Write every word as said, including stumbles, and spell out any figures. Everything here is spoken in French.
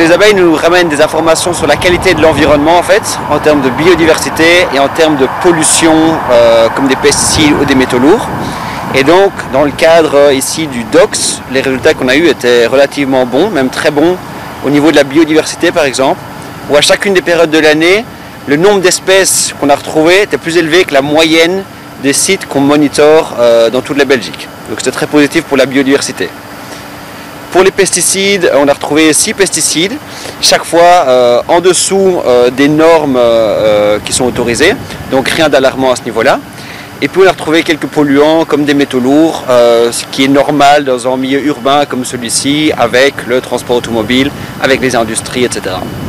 les abeilles nous ramènent des informations sur la qualité de l'environnement en fait, en termes de biodiversité et en termes de pollution euh, comme des pesticides ou des métaux lourds. Et donc dans le cadre ici du D O X, les résultats qu'on a eus étaient relativement bons, même très bons au niveau de la biodiversité par exemple, où à chacune des périodes de l'année, le nombre d'espèces qu'on a retrouvées était plus élevé que la moyenne des sites qu'on monitore euh, dans toute la Belgique. Donc c'était très positif pour la biodiversité. Pour les pesticides, on a retrouvé six pesticides, chaque fois euh, en dessous euh, des normes euh, qui sont autorisées, donc rien d'alarmant à ce niveau-là. Et puis on a retrouvé quelques polluants comme des métaux lourds, euh, ce qui est normal dans un milieu urbain comme celui-ci, avec le transport automobile, avec les industries, et cetera.